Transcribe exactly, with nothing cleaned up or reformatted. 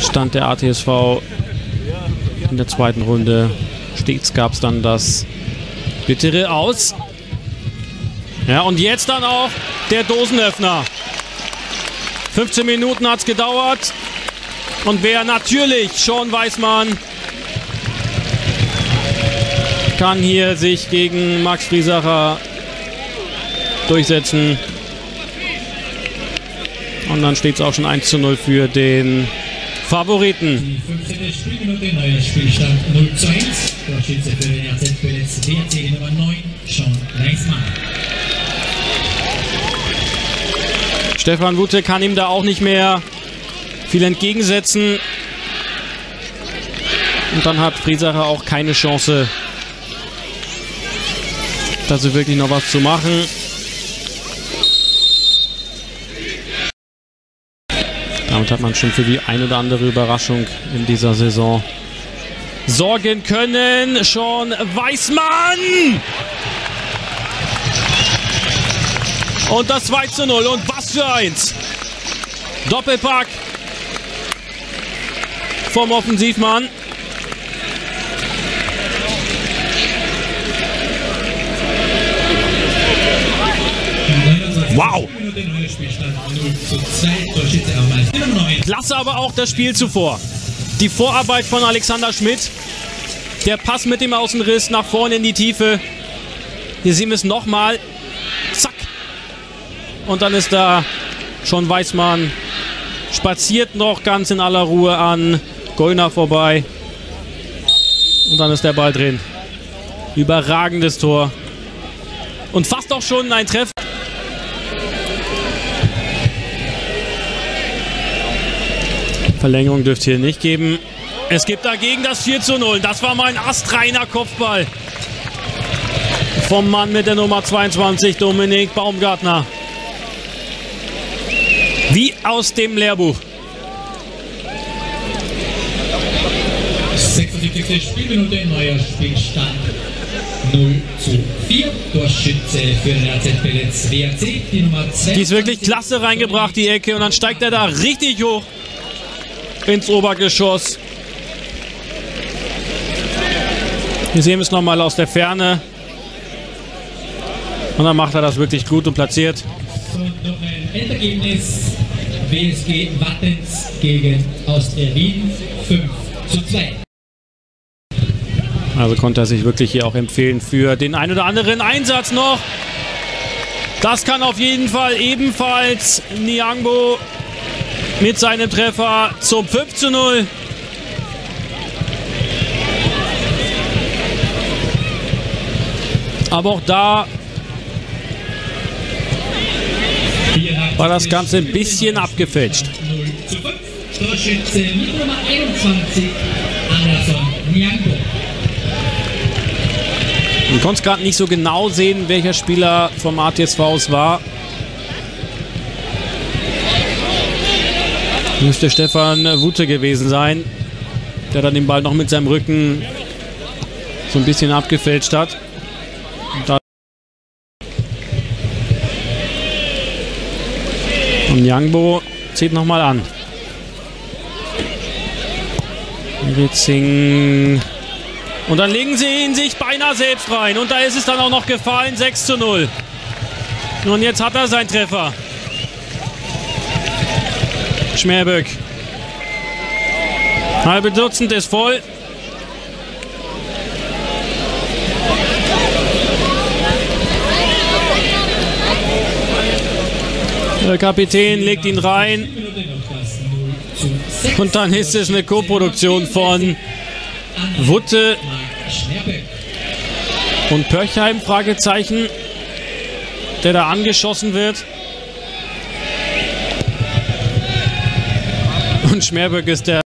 Stand der A T S V in der zweiten Runde. Stets gab es dann das bittere Aus. Ja, und jetzt dann auch der Dosenöffner. fünfzehn Minuten hat es gedauert. Und wer natürlich, Sean Weismann, kann hier sich gegen Max Friesacher durchsetzen. Und dann steht es auch schon eins zu null für den Favoriten. Die fünfzehnte Spielminute, neuer Spielstand null zu eins. Torschütze für den R Z Pellets W R C Nummer neun, Sean Weismann. Stefan Wutte kann ihm da auch nicht mehr viel entgegensetzen. Und dann hat Friesacher auch keine Chance, da so wirklich noch was zu machen. Damit hat man schon für die ein oder andere Überraschung in dieser Saison sorgen können. Sean Weismann! Und das zwei zu null. Und was für eins! Doppelpack vom Offensivmann. Wow! Klasse aber auch das Spiel zuvor. Die Vorarbeit von Alexander Schmidt. Der Pass mit dem Außenriss nach vorne in die Tiefe. Hier sehen wir es nochmal. Zack! Und dann ist da schon Weismann. Spaziert noch ganz in aller Ruhe an Gollner vorbei. Und dann ist der Ball drin. Überragendes Tor. Und fast auch schon ein Treffer. Verlängerung dürfte hier nicht geben. Es gibt dagegen das vier zu null. Das war mal ein astreiner Kopfball vom Mann mit der Nummer zweiundzwanzig, Dominik Baumgartner. Wie aus dem Lehrbuch. sechsundsiebzigste Spielminute, neuer Spielstand null zu vier. Torschütze für den R Z Pellets W R C, die Nummer zwei. Die ist wirklich klasse reingebracht, die Ecke. Und dann steigt er da richtig hoch ins Obergeschoss. Wir sehen es nochmal aus der Ferne. Und dann macht er das wirklich gut und platziert. Und noch ein Endergebnis. W S G Wattens gegen Austria Wien fünf zu zwei. Also konnte er sich wirklich hier auch empfehlen für den ein oder anderen Einsatz noch. Das kann auf jeden Fall ebenfalls Niangbo mit seinem Treffer zum fünf zu null. Aber auch da war das Ganze ein bisschen abgefälscht. null zu fünf. Torschütze mit Nummer einundzwanzig, Anderson Niangbo. Man konnte es gerade nicht so genau sehen, welcher Spieler vom A T S V es war. Müsste Stefan Wutte gewesen sein, der dann den Ball noch mit seinem Rücken so ein bisschen abgefälscht hat. Und, da Und Niangbo zieht nochmal an. Ritzing. Und dann legen sie ihn sich beinahe selbst rein. Und da ist es dann auch noch gefallen. sechs zu null. Und jetzt hat er seinen Treffer. Schmerböck. Halbe Dutzend ist voll. Der Kapitän legt ihn rein. Und dann ist es eine Co-Produktion von Wutte und Pörchheim, Fragezeichen, der da angeschossen wird. Und Schmerböck ist der